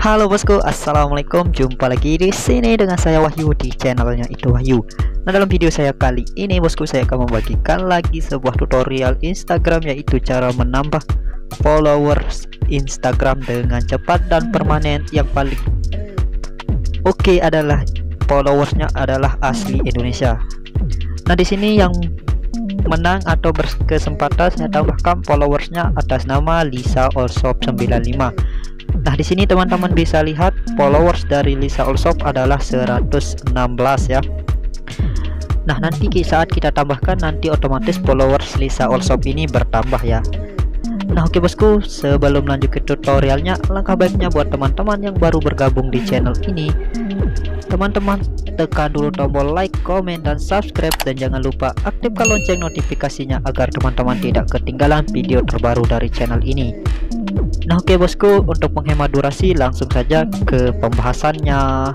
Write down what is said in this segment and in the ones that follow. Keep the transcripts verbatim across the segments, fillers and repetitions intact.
Halo bosku, assalamualaikum. Jumpa lagi di sini dengan saya Wahyu di channelnya Itu Wahyu. Nah, dalam video saya kali ini bosku, saya akan membagikan lagi sebuah tutorial Instagram, yaitu cara menambah followers Instagram dengan cepat dan permanen. Yang paling oke okay adalah followersnya adalah asli Indonesia. Nah, di sini yang menang atau berkesempatan saya tambahkan followersnya atas nama Lisa Allsopp sembilan lima. Nah, di sini teman-teman bisa lihat followers dari Lisa Allsopp adalah seratus enam belas ya. Nah, nanti saat kita tambahkan, nanti otomatis followers Lisa Allsopp ini bertambah ya. Nah, oke bosku, sebelum lanjut ke tutorialnya, langkah baiknya buat teman-teman yang baru bergabung di channel ini, teman-teman tekan dulu tombol like, komen, dan subscribe, dan jangan lupa aktifkan lonceng notifikasinya agar teman-teman tidak ketinggalan video terbaru dari channel ini. Nah, oke bosku, untuk menghemat durasi langsung saja ke pembahasannya.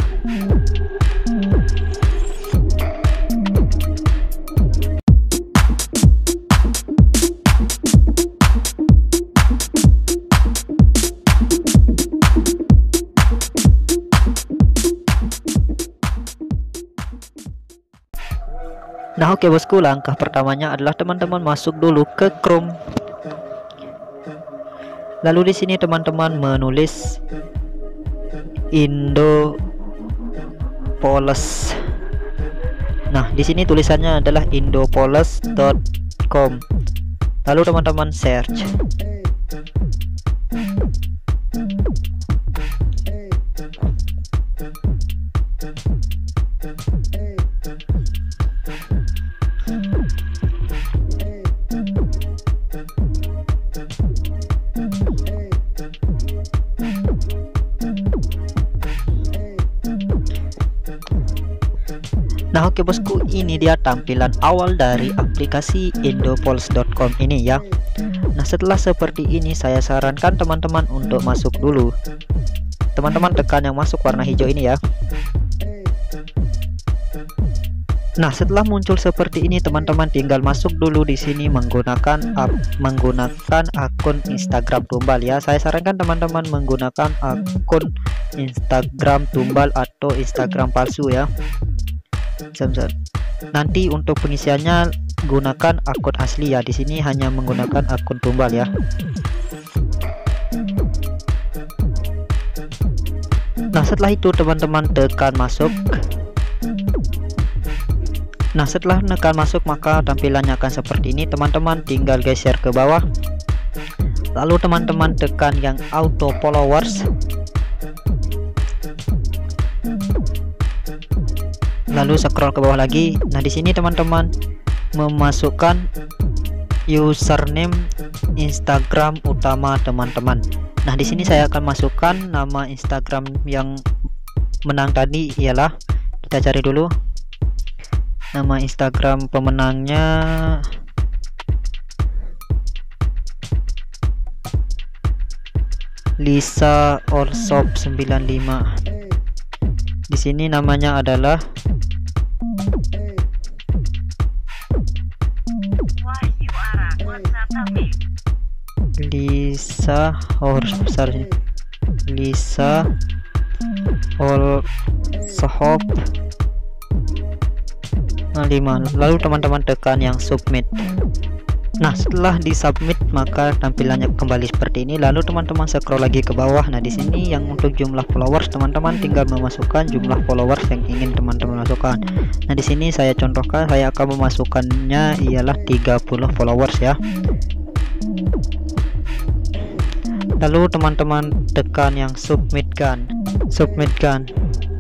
Nah, oke bosku, langkah pertamanya adalah teman-teman masuk dulu ke Chrome. Lalu di sini teman-teman menulis Indopoles. Nah, di sini tulisannya adalah indopoles dot com. Lalu teman-teman search. Nah, oke bosku, ini dia tampilan awal dari aplikasi indopoles dot com ini ya. Nah, setelah seperti ini, saya sarankan teman-teman untuk masuk dulu. Teman-teman tekan yang masuk warna hijau ini ya. Nah, setelah muncul seperti ini, teman-teman tinggal masuk dulu di sini menggunakan ap, menggunakan akun Instagram Tumbal ya. Saya sarankan teman-teman menggunakan akun Instagram Tumbal atau Instagram palsu ya. Nanti untuk pengisiannya gunakan akun asli ya. Di sini hanya menggunakan akun Tumbal ya. Nah, setelah itu teman-teman tekan masuk. Nah, setelah menekan masuk, maka tampilannya akan seperti ini. Teman-teman tinggal geser ke bawah. Lalu teman-teman tekan yang auto followers. Lalu scroll ke bawah lagi. Nah, di sini teman-teman memasukkan username Instagram utama teman-teman. Nah, di sini saya akan masukkan nama Instagram yang menang tadi, ialah, kita cari dulu nama Instagram pemenangnya. Lisa Allsopp sembilan lima. Di sini namanya adalah Lisa, oh harus besar sih. Lisa Allsopp lima. Lalu teman-teman tekan yang submit. Nah, setelah di submit, maka tampilannya kembali seperti ini. Lalu teman-teman scroll lagi ke bawah. Nah, di sini yang untuk jumlah followers, teman-teman tinggal memasukkan jumlah followers yang ingin teman-teman masukkan. Nah, di sini saya contohkan, saya akan memasukkannya ialah tiga puluh followers ya. Lalu teman-teman tekan yang submitkan. Submitkan.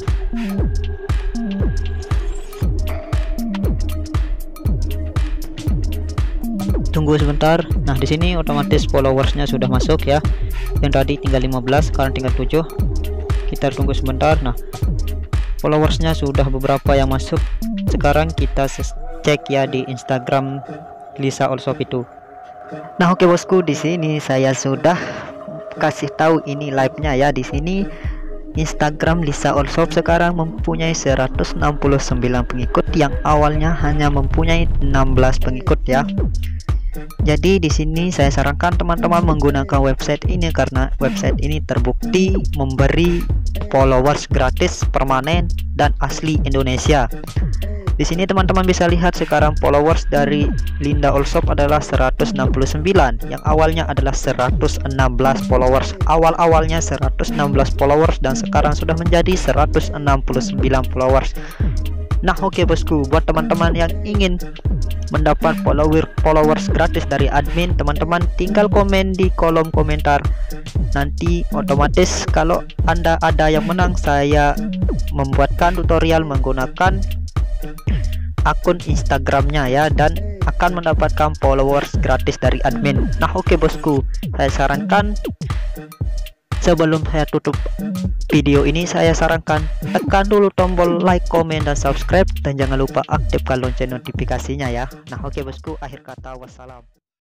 Tunggu sebentar. Nah, di sini otomatis followersnya sudah masuk ya. Yang tadi tinggal lima belas, sekarang tinggal tujuh. Kita tunggu sebentar. Nah, followersnya sudah beberapa yang masuk. Sekarang kita cek ya di Instagram Lisa Allsopp itu. Nah, oke bosku, di sini saya sudah kasih tahu ini live-nya ya. Di sini Instagram Lisa Allsopp sekarang mempunyai seratus enam puluh sembilan pengikut yang awalnya hanya mempunyai enam belas pengikut ya. Jadi di sini saya sarankan teman-teman menggunakan website ini karena website ini terbukti memberi followers gratis permanen dan asli Indonesia. Di sini teman-teman bisa lihat sekarang followers dari Linda Allsopp adalah seratus enam puluh sembilan, yang awalnya adalah seratus enam belas followers. Awal-awalnya seratus enam belas followers dan sekarang sudah menjadi seratus enam puluh sembilan followers. Nah, oke okay, bosku, buat teman-teman yang ingin mendapat follower followers gratis dari admin, teman-teman tinggal komen di kolom komentar. Nanti otomatis kalau Anda ada yang menang, saya membuatkan tutorial menggunakan akun Instagramnya ya, dan akan mendapatkan followers gratis dari admin. Nah oke okay, bosku, saya sarankan sebelum saya tutup video ini, saya sarankan tekan dulu tombol like, komen, dan subscribe, dan jangan lupa aktifkan lonceng notifikasinya ya. Nah oke okay, bosku, akhir kata wassalam.